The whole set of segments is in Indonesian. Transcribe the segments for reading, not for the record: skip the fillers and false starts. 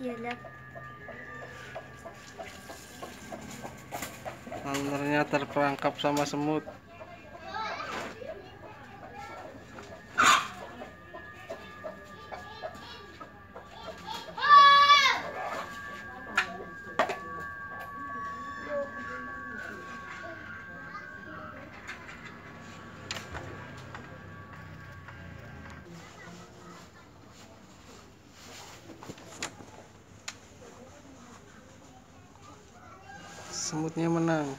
Iya lah. Ularnya terperangkap sama semut. Semutnya menang.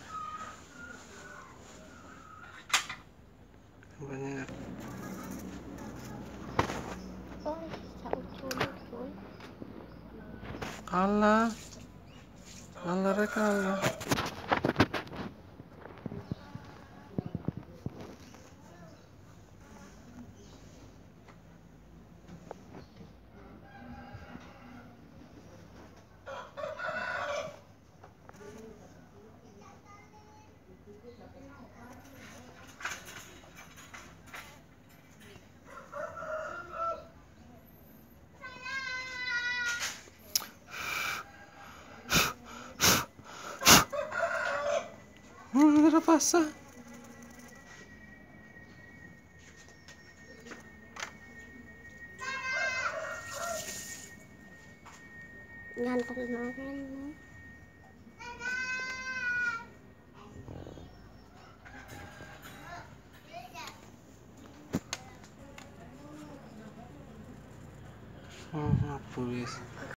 Banyak. Oh, sauculit boy. Kalah. Kalah. Ada pasah. Ngantong noren. Habis.